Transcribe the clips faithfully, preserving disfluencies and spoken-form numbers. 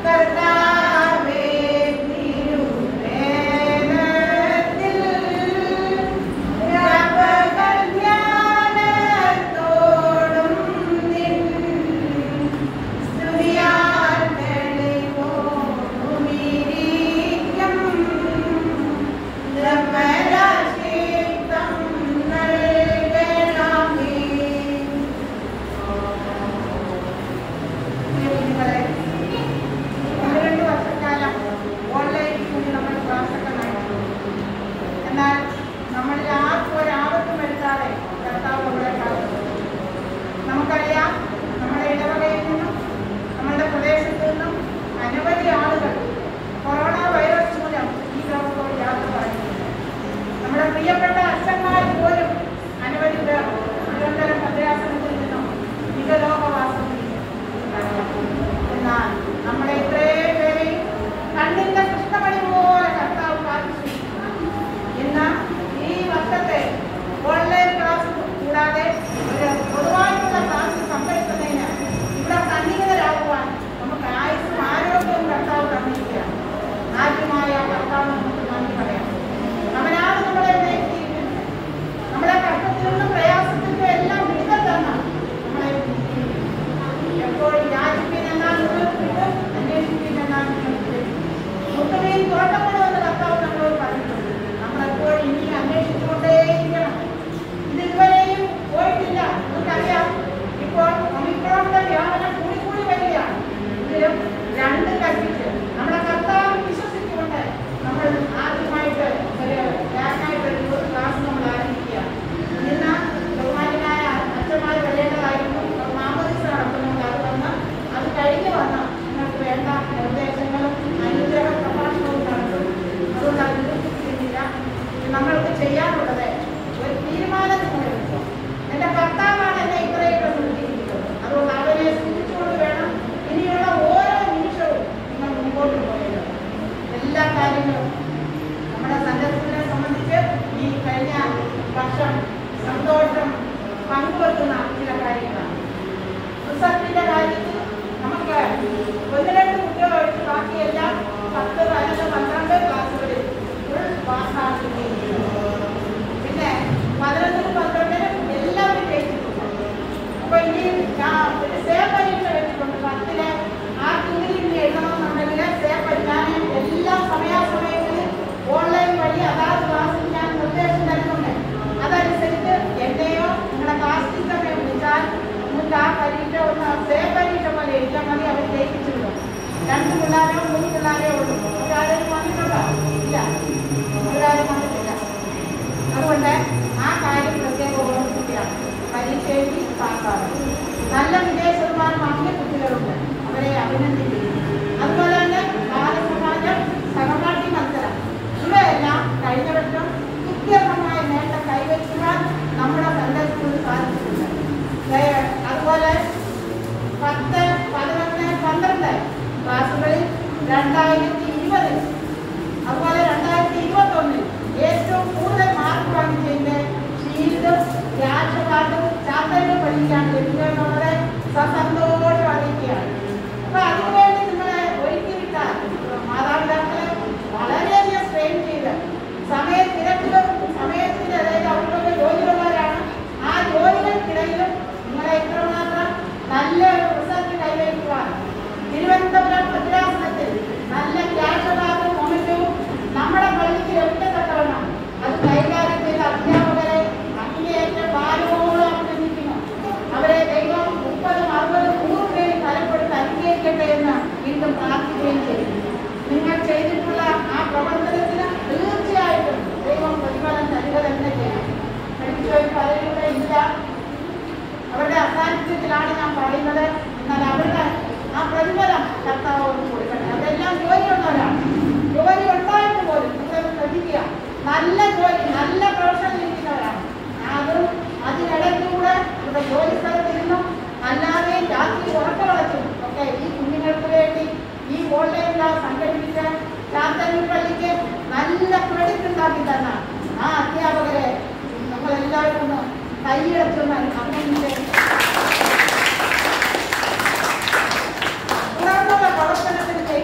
പ്രവർത്തനത്തിന്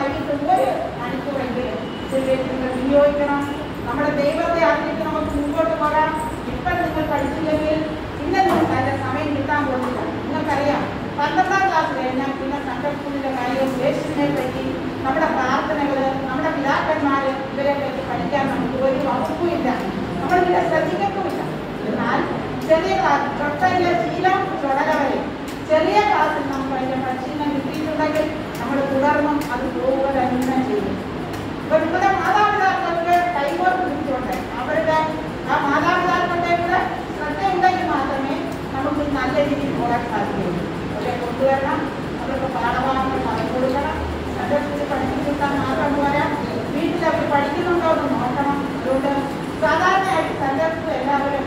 വൈകിട്ട് ഒരു മണിക്കൂറെങ്കിലും നിങ്ങൾ വിനിയോഗിക്കണം. നമ്മുടെ ദൈവത്തെ അറിഞ്ഞിട്ട് നമുക്ക് മുമ്പോട്ട് പോകാം. ഇപ്പം നിങ്ങൾ പഠിച്ചില്ലെങ്കിൽ പിന്നെ നിങ്ങൾക്ക് അതിൻ്റെ സമയം കിട്ടാൻ പോകുന്നില്ല. നിങ്ങൾക്കറിയാം, പന്ത്രണ്ടാം ക്ലാസ് കഴിഞ്ഞാൽ പിന്നെ സൺഡേ സ്കൂളിൻ്റെ കാര്യം, യേശുവിനെ പറ്റി, നമ്മുടെ പ്രാർത്ഥനകൾ, നമ്മുടെ പിതാക്കന്മാർ, ഇവരെ പറ്റി പഠിക്കാൻ നമുക്ക് ഒരു വകുപ്പുമില്ല. നമ്മളിവിടെ ശ്രദ്ധിക്കത്തുമില്ല. എന്നാൽ ചെറിയ ക്ലാസ് തൊട്ടതിൻ്റെ ശീലം തുടരവരെ ചെറിയ ക്ലാസ്സിൽ നമുക്ക് അതിൻ്റെ പരിശീലനം കിട്ടിയിട്ടുണ്ടെങ്കിൽ നമ്മൾ തുടർന്നും അത് പോവുക തന്നെ ചെയ്യും. ഇപ്പം നിങ്ങളുടെ മാതാപിതാക്കൾക്ക് കൈകോർത്ത് പിടിച്ചുകൊണ്ട് അവരുടെ ആ മാതാപിതാക്കളുടെ കൂടെ ശ്രദ്ധയുണ്ടെങ്കിൽ മാത്രമേ നമുക്ക് നല്ല രീതിയിൽ പോകാൻ സാധിക്കുകയുള്ളൂ. അവരെ കൊണ്ടുവരണം, അവർക്ക് പാഠഭാഗങ്ങൾ പറഞ്ഞു കൊടുക്കണം. സൺഡേ സ്കൂളിൽ പഠിപ്പിച്ചു കൊടുക്കാൻ മാത്രം പോരാ, വീട്ടിൽ അവർ പഠിക്കുന്നുണ്ടോ എന്ന് നോക്കണം. അതുകൊണ്ട് സാധാരണയായിട്ട് സൺഡേ സ്കൂൾ എല്ലാവരും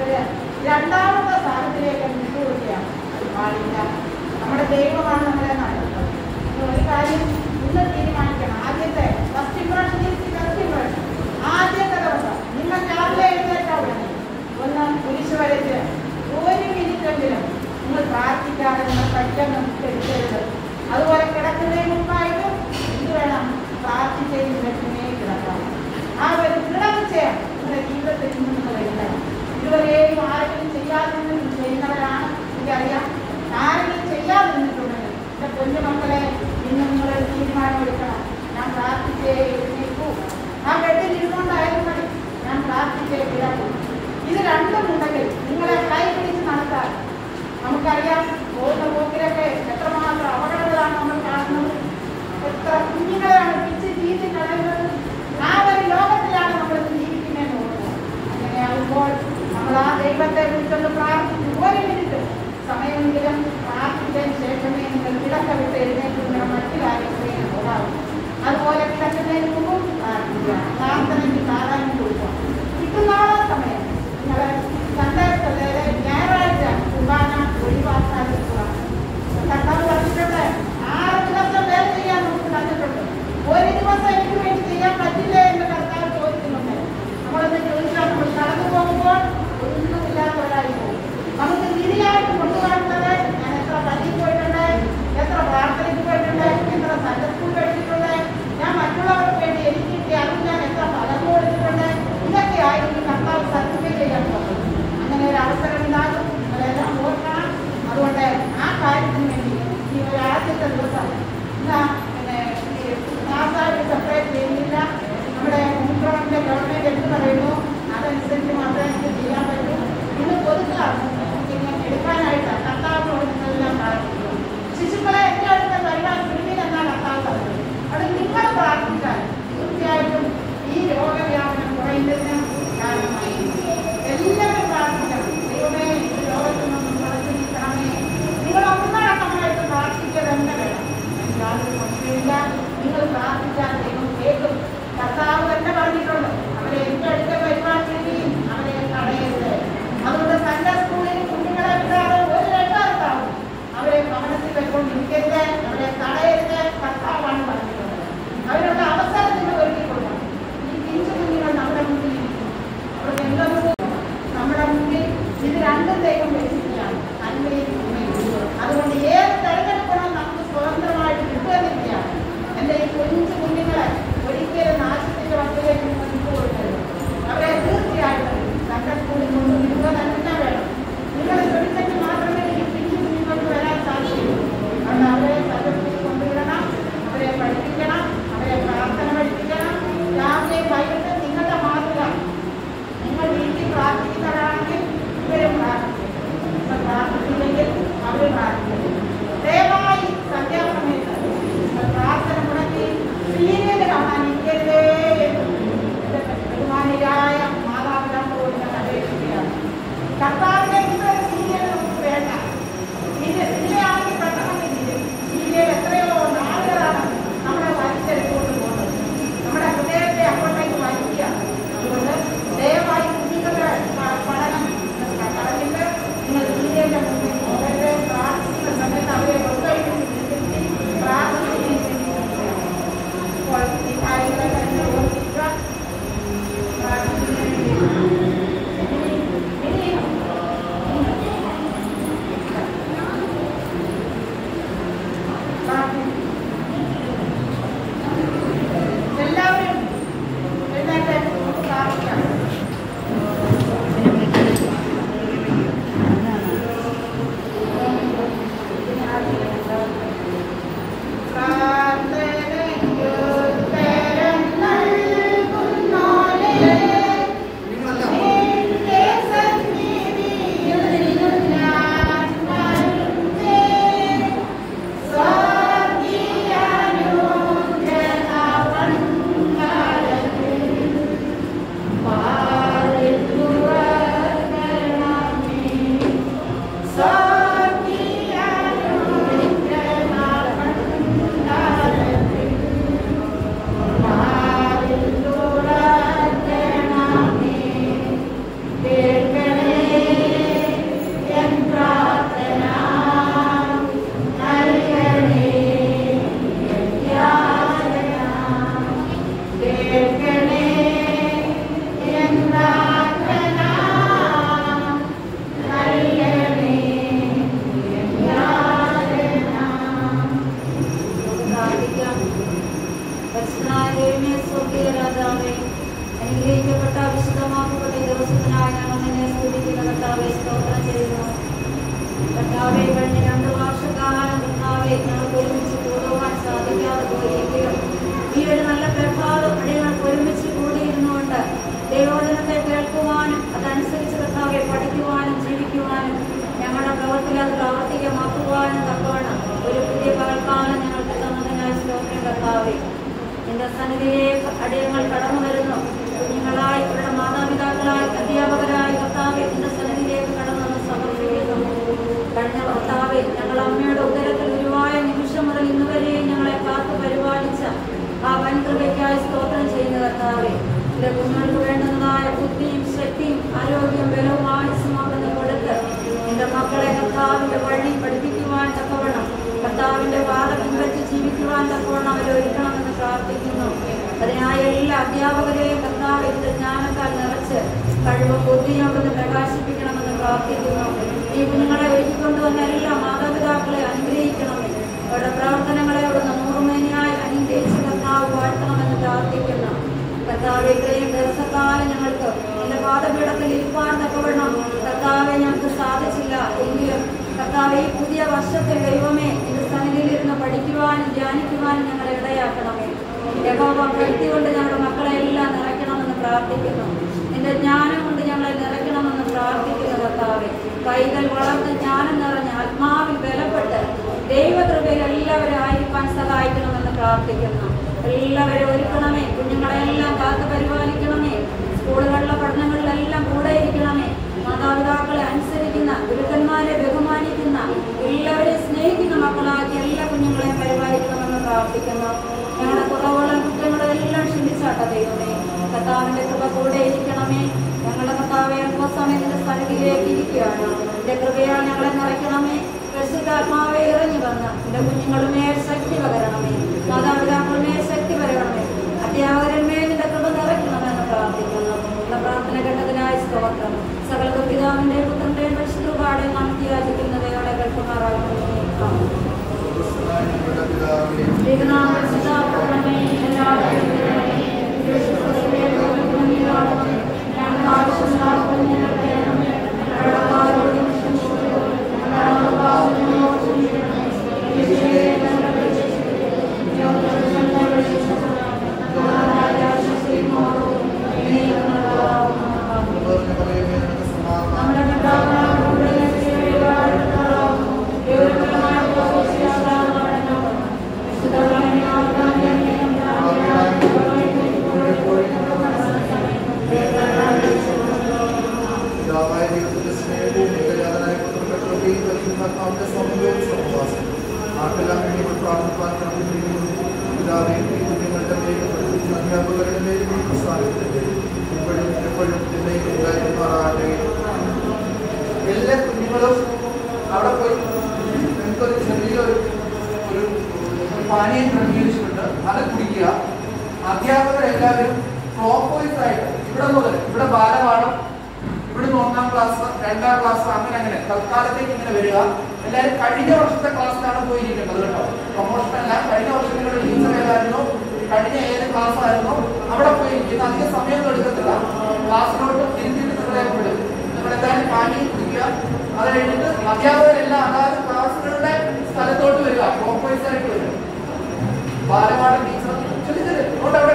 രണ്ടാമത്തെ സ്ഥാനത്തിലേക്ക് വിട്ടുകൊടുക്കുകയാണ്. അത് പാടില്ല. നമ്മുടെ ദൈവമാണ് നമ്മളെ നടത്തുന്നത്. ഒരു കാര്യം ഇന്ന് തീരുമാനിക്കണം. ആദ്യത്തെ first impression is first impression. ആദ്യത്തെ ദിവസം നിങ്ങൾ രാവിലെ എഴുന്നേറ്റാൽ ഒന്ന് കുരിശ് വരച്ച് ഒരു മിനിറ്റെങ്കിലും നിങ്ങൾ പ്രാർത്ഥിക്കാതെ നിങ്ങൾ പഠിക്കാൻ നമുക്ക് എടുക്കരുത്. അതുപോലെ കിടക്കുന്നതിന് മുമ്പായിട്ടും എന്ത് വേണം? പ്രാർത്ഥിച്ചതിന് ശേഷമേ കിടക്കാം. ആ ഒരു ദൃഢനിശ്ചയം നിങ്ങളുടെ ജീവിതത്തിൽ നിന്ന് നിങ്ങൾ എടുക്കണം. ഇതുവരെയും ആരെങ്കിലും ചെയ്യാതെ നിന്ന് ചെയ്യുന്നവരാണ് എനിക്കറിയാം. ആരെങ്കിലും ചെയ്യാതെ നിന്നിട്ടുണ്ടെങ്കിൽ എൻ്റെ കുഞ്ഞുമക്കളെ ഇന്ന് നിങ്ങളൊരു തീരുമാനമെടുക്കണം. ഞാൻ പ്രാർത്ഥിച്ചേ എഴുന്നേൽക്കൂ. ആ ബെഡിൽ ഇരുന്നുകൊണ്ടായാലും മതി, ഞാൻ പ്രാർത്ഥിച്ചേ കിടക്കും. ഇത് രണ്ടും ഉണ്ടെങ്കിൽ നിങ്ങളെ കൈ പിടിച്ച് നടത്താൻ നമുക്കറിയാം. പോകുന്ന പോക്കിലൊക്കെ എത്രമാത്രം അപകടങ്ങളാണ് നമ്മൾ കാണുന്നത്. എത്ര കുഞ്ഞുങ്ങളെയാണ് പിച്ച് ചീറ്റി കളയുന്നത്. ആ ഒരു ലോകത്തിലാണ് നമ്മൾ ജീവിക്കുന്നതെന്ന് ഓർക്കുക. അങ്ങനെയാകുമ്പോൾ നമ്മൾ ആ ദൈവത്തെ വിളിച്ചുകൊണ്ട് പ്രാർത്ഥിച്ചു ഒരു മിനിറ്റ് സമയമെങ്കിലും പ്രാർത്ഥിച്ചതിന് ശേഷമേ നിങ്ങൾ കിടക്ക വിട്ട് എഴുന്നേറ്റ് മറ്റു കാര്യങ്ങളിലേക്ക് പോകാവൂ. അതുപോലെ കിടക്കുന്നതിന് മുമ്പും പ്രാർത്ഥിക്കുക, പ്രാർത്ഥനയ്ക്ക് പ്രാധാന്യം കൊടുക്കുക. കിട്ടുന്നാളെ സമയം നിങ്ങൾ സൺഡേ ഞായറാഴ്ച കുർബാന ഒഴിവാക്കാതിരിക്കുക. കർത്താവ് പറഞ്ഞിട്ടുണ്ട്, ആറ് ദിവസം വേല ചെയ്യാൻ നമുക്ക് തന്നിട്ടുണ്ട്. ഒരു ദിവസം എനിക്ക് വേണ്ടി ചെയ്യാൻ പറ്റില്ലേ എന്ന് കർത്താവ് ചോദിക്കുന്നുണ്ട്. നമ്മളൊന്ന് ചോദിച്ചാൽ നമ്മൾ കടന്നു പോകുമ്പോൾ ഒന്നുമില്ലാത്തവരായി പോകും. നമുക്ക് നിധിയായിട്ട് കൊണ്ടുപോകുന്നത് ഞാൻ എത്ര പള്ളിയിൽ പോയിട്ടുണ്ട്, എത്ര പ്രാർത്ഥനയ്ക്ക് പോയിട്ടുണ്ട്, എത്ര സൺഡേ സ്കൂൾ പഠിച്ചിട്ടുണ്ട്, ഞാൻ മറ്റുള്ളവർക്ക് വേണ്ടി എനിക്ക് കിട്ടിയ അതും ഞാൻ എത്ര ഫലം കൊടുത്തിട്ടുണ്ട്. ഇതൊക്കെ ആയിരിക്കും കർത്താവ് സർട്ടിഫൈ ചെയ്യാൻ പോകുന്നത്. അങ്ങനെ ഒരു അവസരം ഉണ്ടാകും. നിങ്ങളെല്ലാം ഓർക്കണം. അതുകൊണ്ട് ആ കാര്യത്തിന് വേണ്ടി ഈ ഒരു ആദ്യത്തെ ദിവസം എന്താ പിന്നെ ക്ലാസ്സായിട്ട് സെപ്പറേറ്റ് ചെയ്യുന്നില്ല. നമ്മുടെ മുൻഗവൺമെന്റ് ഗവൺമെന്റ് എന്ത് പറയുന്നു അതനുസരിച്ച് മാത്രമേ എനിക്ക് ചെയ്യാൻ പറ്റൂ. ഇന്ന് പൊതു ക്ലാസ് പിന്നെ എടുക്കാനായിട്ട് കർത്താവിനോട് നിങ്ങളെല്ലാം പ്രാർത്ഥിക്കുന്നു. ശിശുക്കളെ എൻ്റെ അടുത്ത പരിപാടി പിടിവിലെന്നാണ് കർത്താവ് പറഞ്ഞത്. അത് നിങ്ങൾ പ്രാർത്ഥിച്ചാൽ തീർച്ചയായിട്ടും ഈ രോഗവ്യാപനം കുറയുന്നതിന് കാരണമായി. എല്ലാവരും പ്രാർത്ഥിക്കണം. ദൈവമേ ഈ രോഗത്തിൽ നിന്നും വളർത്തി നീക്കണമേ. നിങ്ങൾ ഒന്നടക്കമായിട്ട് പ്രാർത്ഥിക്കുക തന്നെ വേണം. യാതൊരു സംശയമില്ല. നിങ്ങൾ പ്രാർത്ഥിച്ചാൽ ദൈവം കേൾക്കും. കർത്താവ് തന്നെ പറഞ്ഞിട്ടുണ്ട്, അവരെ എൻ്റെ അടുത്ത പരിപാടി അവരെ തടയരുത്. അതുകൊണ്ട് സൺഡേ സ്കൂളിൽ കുഞ്ഞുങ്ങളെ വിടാതെ ഒരു രണ്ടാമത്താവും അവരെ ഭവനത്തിൽ വെക്കൊണ്ടിരിക്കരുത്, അവരെ തടയരുത്. കർത്താവാണ് പറഞ്ഞിട്ടുള്ളത്. അവരുടെ അവസരത്തിന് ഒരുക്കി കൊടുക്കണം. ഈ തിരിച്ചു കുഞ്ഞുങ്ങൾ നമ്മുടെ മുന്നിൽ ഇരിക്കുന്നു. അവർക്ക് എന്തെങ്കിലും നമ്മുടെ മുന്നിൽ ഇത് രണ്ടും ദൈവം വെച്ചിട്ടാണ്, നന്മയും ഉണ്മയും. അതുകൊണ്ട് ഏത് തെരഞ്ഞെടുക്കണം നമുക്ക് സ്വതന്ത്രമായിട്ട് കിട്ടുകയാണ്. എൻ്റെ ഈ കുഞ്ഞു കുഞ്ഞുങ്ങളെ ഒരിക്കലും നാശത്തിന്റെ വക്കിലേക്ക് വിട്ടു കൊടുക്കരുത്. അവരെ തീർച്ചയായിട്ടും സൺഡേ സ്കൂളിൽ കൊണ്ട് വിടുക തന്നെ വേണം. നിങ്ങൾ ശ്രമിച്ചെങ്കിൽ മാത്രമേ ഈ പിഞ്ചു കുഞ്ഞുങ്ങൾക്ക് വരാൻ സാധിക്കുള്ളൂ. അതുകൊണ്ട് അവരെ സൺഡേ സ്കൂളിൽ കൊണ്ടുവിടണം, അവരെ പഠിപ്പിക്കണം, അവരെ പ്രാർത്ഥന പഠിപ്പിക്കണം. രാവിലെ വൈകിട്ട് നിങ്ങളുടെ മാതൃക നിങ്ങൾ വീട്ടിൽ പ്രാർത്ഥിക്കുന്നവരാണെങ്കിൽ ഇവരും പ്രാർത്ഥിക്കും. നിങ്ങൾ പ്രാർത്ഥിച്ചില്ലെങ്കിൽ അവർ പ്രാർത്ഥിക്കും. ദയവായി സന്ധ്യാസമയത്ത് നിങ്ങൾ പ്രാർത്ഥന മുടക്കി സീരിയൽ കാണാൻ ഇരിക്കരുതേ എന്ന് ബഹുമാനിയായ മാതാപിതാക്കളോട് ഞാൻ അപേക്ഷിക്കുകയാണ്. കർത്താവിനെ ഇന്നൊരു സീരിയൽ നമുക്ക് വേണ്ട. ഇത് ഇതിനെയാണെങ്കിൽ പെട്ടെന്ന് സീരിയൽ എത്രയോ നാളുകളാണ് നമ്മളെ വലിച്ചെടുത്തുകൊണ്ട് പോകുന്നത്. നമ്മുടെ ഹൃദയത്തെ അങ്ങോട്ടേക്ക് വലിക്കുക. അതുകൊണ്ട് ദയവായി കുഞ്ഞുങ്ങളുടെ പഠനം കളഞ്ഞിട്ട് നിങ്ങൾ സീരിയലിന്റെ മുന്നിൽ പോകരുത്. പ്രാർത്ഥിക്കുന്ന സമയത്ത് അവരെ ഒന്നൊഴിഞ്ഞ് പ്രാർത്ഥിക്കുകയും ഇപ്പോൾ ഈ കാര്യങ്ങളെ തന്നെ ഓർമ്മിക്കുക. ദൈവമേ, സ്വർഗ്ഗീയ രാജാവേ, അനുഗ്രഹിക്കപ്പെട്ട വിശുദ്ധമാക്കപ്പെട്ട ഈ ദിവസത്തിനായി ഞങ്ങൾ നിന്നെ സ്തുതിക്കുന്ന കർത്താവേ, സ്തോത്രം ചെയ്യുന്നു. കർത്താവേ, കഴിഞ്ഞ രണ്ട് വർഷക്കാലം കർത്താവേ ഞങ്ങൾക്ക് ഒരുമിച്ച് കൂടുവാൻ സാധിക്കാതെ പോയെങ്കിലും ഈ ഒരു നല്ല പ്രഭാതം ഞങ്ങൾക്ക് ഒരുമിച്ച് കൂടിയിരുന്നുകൊണ്ട് ദൈവവചനത്തെ കേൾക്കുവാനും അതനുസരിച്ച് കർത്താവെ പഠിക്കുവാനും ജീവിക്കുവാനും ഞങ്ങളുടെ പ്രവർത്തിയിൽ അത് പ്രാവർത്തികമാക്കുവാനും തക്കവണ്ണം ഒരു പുതിയ പകൽക്കാലം ഞങ്ങൾക്ക് തന്നതിനായി സ്തോത്രം കർത്താവേ. നിന്റെ സന്നിധിയിലേക്ക് അടിയങ്ങൾ കടന്നു വരുന്നു. കുഞ്ഞുങ്ങളായി അവരുടെ മാതാപിതാക്കളായി അധ്യാപകരായി കർത്താവെ നിന്റെ സന്നിധിയിലേക്ക് കടന്നു വന്ന് സമർപ്പിക്കുന്നു. കഴിഞ്ഞ കർത്താവെ, ഞങ്ങൾ അമ്മയുടെ ഉദരത്തിൽ ഗുരുവായ നിമിഷം മുതൽ ഇന്നുവരെയും ഞങ്ങളെ കാത്തു പരിപാലിച്ച ആ വൻകൃപയ്ക്കായി സ്തോത്രം ചെയ്യുന്ന കർത്താവെ, എന്റെ കുഞ്ഞുങ്ങൾക്ക് വേണ്ടുന്നതായ ബുദ്ധിയും ശക്തിയും ആരോഗ്യം ബലവും ആയുസ്സുമാകുന്ന കൊടുത്ത് എന്റെ മക്കളെ കർത്താവിന്റെ വഴി പഠിപ്പിക്കുവാൻ തക്കവണ്ണം കർത്താവിന്റെ പാത പിൻപറ്റി ജീവിക്കുവാൻ തക്കവണ്ണം അവരെ ഒരുക്കണമെന്ന് പ്രാർത്ഥിക്കുന്നു. അതിനായ എല്ലാ അധ്യാപകരെയും കർത്താവിന്റെ ജ്ഞാനത്താൽ നിറച്ച് കഴിവും ബുദ്ധിയും അവിടുന്ന് പ്രകാശിപ്പിക്കണമെന്ന് പ്രാർത്ഥിക്കുന്നു. ഈ കുഞ്ഞുങ്ങളെ ഒരുക്കിക്കൊണ്ടുവന്ന എല്ലാ മാതാപിതാക്കളെ അനുഗ്രഹിക്കണമെന്ന് അവരുടെ പ്രവർത്തനങ്ങളെ അവിടുന്ന് നൂറുമേനിയായി അനുഗ്രഹിച്ച് കർത്താവ് വാഴ്ത്തണമെന്ന് പ്രാർത്ഥിക്കുന്നു. കർത്താവ് ഇത്രയും ദിവസക്കാലം ഞങ്ങൾക്ക് എന്റെ പാദപീഠത്തിൽ ഇരിപ്പാൻ തക്കവണ്ണം കർത്താവെ ഞങ്ങൾക്ക് സാധിച്ചില്ല എങ്കിലും കർത്താവ് ഈ പുതിയ വർഷത്തിൽ ദൈവമേ എന്റെ സന്നിധിയിലിരുന്ന് പഠിക്കുവാനും ധ്യാനിക്കുവാനും ഞങ്ങളെ ഇടയാക്കണമേ. യഹോവ ഭക്തി കൊണ്ട് ഞങ്ങളുടെ മക്കളെ എല്ലാം നിറയ്ക്കണമെന്ന് പ്രാർത്ഥിക്കുന്നു. നിന്റെ ജ്ഞാനം കൊണ്ട് ഞങ്ങളെ നിറയ്ക്കണമെന്ന് പ്രാർത്ഥിക്കുന്നു കർത്താവെ. പൈതൽ വളർന്ന് ജ്ഞാനം നിറഞ്ഞ് ആത്മാവിൽ ബലപ്പെട്ട് ദൈവകൃപയിൽ എല്ലാവരും ആയിരിക്കാൻ സഹായിക്കണമെന്ന് പ്രാർത്ഥിക്കുന്നു. എല്ലാവരും ഒരുക്കണമേ. കുഞ്ഞുങ്ങളെല്ലാം കാത്തു പരിപാലിക്കണമേ. സ്കൂളുകളിലെ പഠനങ്ങളിലെല്ലാം കൂടെ ഇരിക്കണമേ. മാതാപിതാക്കളെ അനുസരിക്കുന്ന, ഗുരുക്കന്മാരെ ബഹുമാനിക്കുന്ന, എല്ലാവരെയും സ്നേഹിക്കുന്ന മക്കളാക്കി എല്ലാ കുഞ്ഞുങ്ങളെയും പരിപാലിക്കണമെന്ന് പ്രാർത്ഥിക്കുന്നു. ഞങ്ങളുടെ കുറവുകളും കുറ്റങ്ങളും എല്ലാം ക്ഷമിച്ചാട്ട ദൈവമേ. കർത്താവിന്റെ കൃപ കൂടെ ഇരിക്കണമേ. ഞങ്ങളുടെ കർത്താവെ അല്പസമയത്തിന്റെ സന്നിധിയിലേക്ക് ഇരിക്കുകയാണ്. എന്റെ കൃപയാൽ ഞങ്ങളെ നിറയ്ക്കണമേ. പരിശുദ്ധാത്മാവെ ഇറങ്ങി വന്ന് എന്റെ കുഞ്ഞുങ്ങളുമേൽ ശക്തി പകരണമേ. മാതാപിതാക്കളുമേൽ ശക്തി പകരണമേ. അധ്യാപകരന്മേൽ നിന്റെ കൃപ നിറയ്ക്കണമെന്ന് പ്രാർത്ഥിക്കുന്നു. നമ്മുടെ പ്രാർത്ഥന കേട്ടതിനായി സ്തോത്രം. സകല പിതാവിന്റെയും പുത്രന്റെയും പരിശുദ്ധപാടെയും നാം യാചിക്കുന്നത് അവിടെ കേൾക്കുമാറാകുന്നു. എല്ലാ കുഞ്ഞുങ്ങളും അവിടെ പോയി നിങ്ങൾക്കൊരു ചെറിയൊരു ഒരു പാനീയം ക്രമീകരിച്ചിട്ടുണ്ട്, അത് കുടിക്കുക. അധ്യാപകരെല്ലാവരും ക്ലോക്ക് വൈസ് ആയിട്ട് ഇവിടെ മുതൽ ഇവിടെ ബാലപാഠം, ഇവിടുന്ന് ഒന്നാം ക്ലാസ്, രണ്ടാം ക്ലാസ്, അങ്ങനെ അങ്ങനെ തൽക്കാലത്തേക്ക് ഇങ്ങനെ വരിക. എല്ലാവരും കഴിഞ്ഞ വർഷത്തെ ക്ലാസ്സിലാണ് പോയിരിക്കേണ്ടത് കേട്ടോ. പ്രൊമോഷൻ അല്ല, കഴിഞ്ഞ വർഷം നിങ്ങളുടെ ടീച്ചർ ഏതായിരുന്നു, കഴിഞ്ഞ ഏത് ക്ലാസ് ആയിരുന്നു അവിടെ പോയിരിക്കുന്നത്. അധിക സമയം എടുക്കത്തില്ല. ക്ലാസ്സിലോട്ട് തിരിച്ചിട്ട് നിങ്ങളെ വിടും. നിങ്ങളെന്തായാലും പാനീയം കുടിക്കുക. അത് കഴിഞ്ഞിട്ട് അധ്യാപകരെല്ലാം അതായത് ക്ലാസ്സുകളുടെ സ്ഥലത്തോട്ട് വരിക. ക്ലോക്ക് വൈസ് ആയിട്ട് വരിക. ബാലപാഠം ടീച്ചർ ചെറിയ ചെറിയ അവിടെ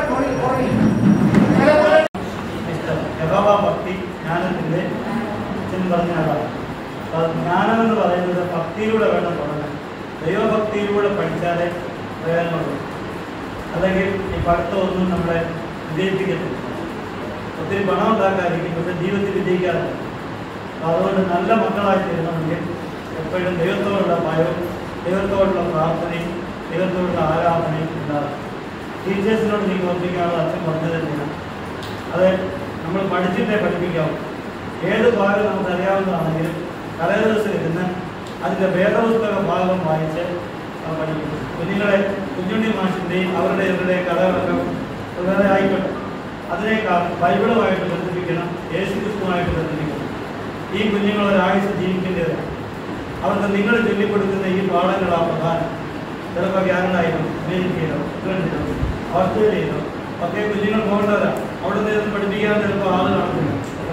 ഭക്തി ജ്ഞാനത്തിൻ്റെ അച്ഛൻ പറഞ്ഞ ആളാണ്. ജ്ഞാനം എന്ന് പറയുന്നത് ഭക്തിയിലൂടെ വേണം തുടങ്ങാൻ. ദൈവഭക്തിയിലൂടെ പഠിച്ചാലേ പ്രയോജനമുള്ളൂ. അല്ലെങ്കിൽ ഈ പഠിത്തമൊന്നും നമ്മളെ വിജയിപ്പിക്കത്തില്ല. ഒത്തിരി പണം ഉണ്ടാക്കാതിരിക്കും, പക്ഷെ ജീവിതത്തിൽ വിജയിക്കാറില്ല. അപ്പോൾ അതുകൊണ്ട് നല്ല മക്കളായി തീരണമെങ്കിൽ എപ്പോഴും ദൈവത്തോടുള്ള ഭയവും ദൈവത്തോടുള്ള പ്രാർത്ഥനയും ദൈവത്തോടുള്ള ആരാധനയും ഉണ്ടാകും. ടീച്ചേഴ്സിനോട് നീ ഓർപ്പിക്കാനുള്ള അച്ഛൻ പറഞ്ഞു തന്നെയാണ്. അത് നമ്മൾ പഠിച്ചിട്ടേ പഠിപ്പിക്കാവും. ഏത് ഭാഗം നമുക്ക് അറിയാവുന്നതാണെങ്കിലും തലേ ദിവസം ഇരുന്ന് അതിൻ്റെ വേദപുസ്തക ഭാഗം വായിച്ച് പഠിക്കും. കുഞ്ഞുങ്ങളെ കുഞ്ഞുണ്ണി മാഷിൻ്റെയും അവരുടെ ഇവരുടെ കഥകളൊക്കെ വേറെ ആയിക്കോട്ടെ, അതിനേക്കാൾ ബൈബിളുമായിട്ട് ബന്ധിപ്പിക്കണം, യേശുക്രിസ്തുവായിട്ട് ബന്ധിപ്പിക്കണം. ഈ കുഞ്ഞുങ്ങൾ ഒരാഴ്ച ജീവിക്കേണ്ടത് അവർക്ക് നിങ്ങൾ ചൊല്ലിക്കൊടുക്കുന്ന ഈ പാഠങ്ങളാണ് പ്രധാനം. ചിലപ്പോൾ ഗ്യാരണ്ടായിരുന്നു, അമേരിക്കയിലോ ഇംഗ്ലണ്ടിലോ ഓസ്ട്രേലിയയിലോ ഒക്കെ കുഞ്ഞുങ്ങൾ പോകേണ്ടവരാണ്. അവിടെ നിന്ന് പഠിപ്പിക്കാൻ ചിലപ്പോൾ ആൾ കാണുന്നില്ല.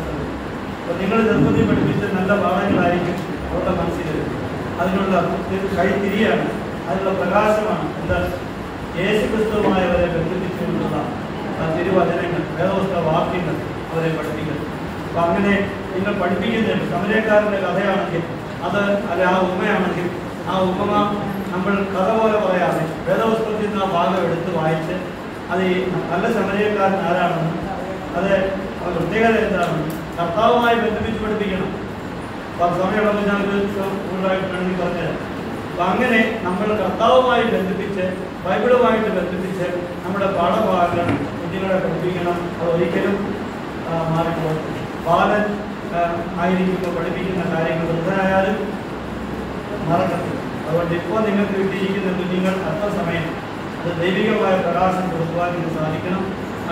അപ്പോൾ നിങ്ങൾ ചെറുപ്പത്തിൽ പഠിപ്പിച്ച നല്ല പാഠങ്ങളായിരിക്കും അവരുടെ മനസ്സിൽ. അതിനുള്ള കൈത്തിരിയാണ്, അതിനുള്ള പ്രകാശമാണ്. എന്താ യേശു ക്രിസ്തുവുമായവരെ ബന്ധിപ്പിച്ചുകൊണ്ടുള്ള തിരുവചനങ്ങൾ, വേദപുസ്തക വാക്യങ്ങൾ അവരെ പഠിപ്പിക്കുന്നത്. അപ്പം അങ്ങനെ നിങ്ങൾ പഠിപ്പിക്കുന്നുണ്ട്. സമരക്കാരൻ്റെ കഥയാണെങ്കിൽ അത് അല്ല ആ ഉപമയാണെങ്കിൽ ആ ഉപമ നമ്മൾ കഥ പോലെ പറയാതെ വേദപുസ്തകത്തിൽ നിന്ന് ആ ഭാഗം എടുത്ത് വായിച്ച് അത് ഈ നല്ല സമരക്കാരൻ ആരാണെന്നും അത് പ്രത്യേകത എന്താണെന്നും കർത്താവുമായി ബന്ധിപ്പിച്ച് പഠിപ്പിക്കണം. അപ്പം സമയമുള്ളപ്പോൾ ഞാനൊരു കൂടുതലായിട്ട് വേണമെങ്കിൽ പറഞ്ഞുതരാം. അപ്പം അങ്ങനെ നമ്മൾ കർത്താവുമായി ബന്ധിപ്പിച്ച് ബൈബിളുമായിട്ട് ബന്ധിപ്പിച്ച് നമ്മുടെ പാഠഭാഗങ്ങൾ കുഞ്ഞുങ്ങളെ പഠിപ്പിക്കണം. അത് ഒരിക്കലും മാറിപ്പോകും. ബാലൻ ആയിരിക്കുമ്പോൾ പഠിപ്പിക്കുന്ന കാര്യങ്ങൾ വൃദ്ധനായാലും മറക്കത്തില്ല. അതുകൊണ്ട് ഇപ്പോൾ നിങ്ങൾക്ക് കിട്ടിയിരിക്കുന്ന കുഞ്ഞുങ്ങൾ അല്പസമയം അത് ദൈവികമായ പ്രകാശം കൊടുക്കുവാൻ ഇത് സാധിക്കണം.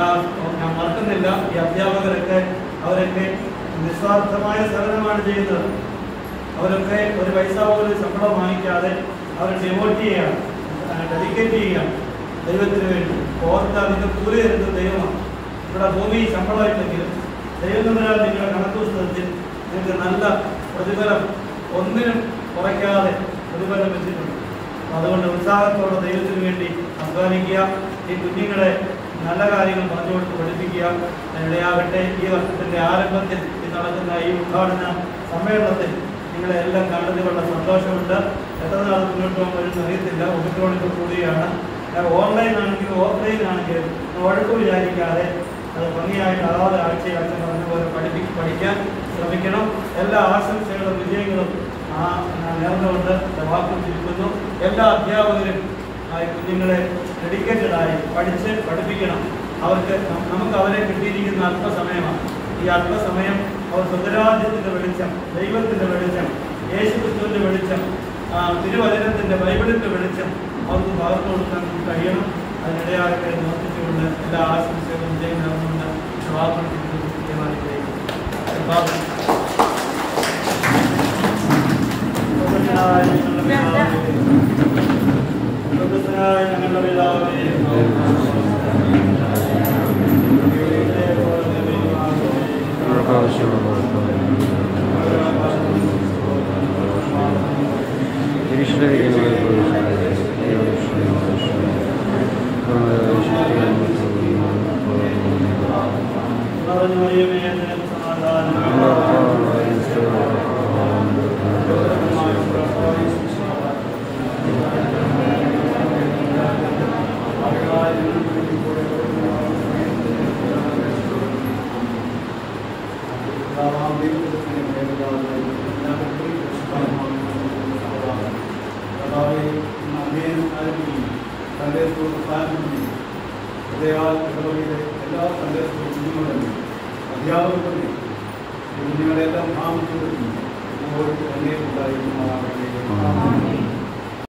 ഞാൻ മറക്കുന്നില്ല, ഈ അധ്യാപകരൊക്കെ അവരൊക്കെ നിസ്വാർത്ഥമായ സേവനമാണ് ചെയ്യുന്നത്. അവരൊക്കെ ഒരു പൈസ പോലും ശമ്പളം വാങ്ങിക്കാതെ അവർ ഡെവോട്ട് ചെയ്യുകയാണ്, ഡെഡിക്കേറ്റ് ചെയ്യുകയാണ് ദൈവത്തിന് വേണ്ടി. ഓർത്ത് അതിൻ്റെ കൂലി തരുന്നത് ദൈവമാണ്. ഇവിടെ ഭൂമി ശമ്പളമായിട്ടെങ്കിലും ദൈവം തമ്മിലാണ് നിങ്ങളുടെ കണക്ക് പുസ്തകത്തിൽ നിങ്ങൾക്ക് നല്ല പ്രതിഫലം ഒന്നിനും കുറയ്ക്കാതെ പ്രതിഫലം വെച്ചിട്ടുണ്ട്. അതുകൊണ്ട് ഉത്സാഹത്തോടെ ദൈവത്തിന് വേണ്ടി അധ്വാനിക്കുക. ഈ കുഞ്ഞുങ്ങളെ നല്ല കാര്യങ്ങൾ പറഞ്ഞു കൊടുത്ത് പഠിപ്പിക്കുക. ഇടയാകട്ടെ. ഈ വർഷത്തിൻ്റെ ആരംഭത്തിൽ ഈ നടക്കുന്ന ഈ ഉദ്ഘാടന സമ്മേളനത്തിൽ നിങ്ങളെ എല്ലാം കണ്ടതിലുള്ള സന്തോഷമുണ്ട്. എത്ര നാൾ മുന്നോട്ട് പോകാൻ വരുന്ന അറിയത്തില്ല. ഒമിക്രോണിൽ കൂടിയാണ്. ഓൺലൈൻ ആണെങ്കിലും ഓഫ്ലൈൻ ആണെങ്കിലും ഉഴപ്പ് വിചാരിക്കാതെ അത് ഭംഗിയായിട്ട് അതാത് ആഴ്ചയിൽ അച്ഛൻ പറഞ്ഞ പോലെ പഠിപ്പി പഠിക്കാൻ ശ്രമിക്കണം. എല്ലാ ആശംസകളും വിജയങ്ങളും ആ നേർന്നുകൊണ്ട് വാക്കും ചുരുക്കുന്നു. എല്ലാ അധ്യാപകരും കുഞ്ഞുങ്ങളെ ഡെഡിക്കേറ്റഡായി പഠിച്ച് പഠിപ്പിക്കണം. അവർക്ക് നമുക്ക് അവരെ കിട്ടിയിരിക്കുന്ന അല്പസമയമാണ്. ഈ അല്പസമയം അവർ സ്വതരാജ്യത്തിൻ്റെ വെളിച്ചം, ദൈവത്തിൻ്റെ വെളിച്ചം, യേശു ക്രിസ്തുവിൻ്റെ വെളിച്ചം, തിരുവചനത്തിൻ്റെ ബൈബിളിൻ്റെ വെളിച്ചം അവർക്ക് പകർന്നു കൊടുക്കാൻ കഴിയണം. അതിനിടയാകട്ടെ നോക്കിച്ചുകൊണ്ട് എല്ലാ ആശംസകളും വിജയം നേർന്നുകൊണ്ട് വാക്കും കൃത്യമായി ഞങ്ങളുടെ പിതാവേ, സൺഡേ സ്കൂൾ പ്രാരംഭിക്കുന്നു. ഹൃദയാൽ ഇടവകയിലെ എല്ലാ സൺഡേ സ്കൂൾ കുഞ്ഞുങ്ങളുടെയും അധ്യാപകരുടെയും കുഞ്ഞുങ്ങളെല്ലാം നാം ചെയ്തിട്ടുണ്ട്. ഉണ്ടായിരുന്ന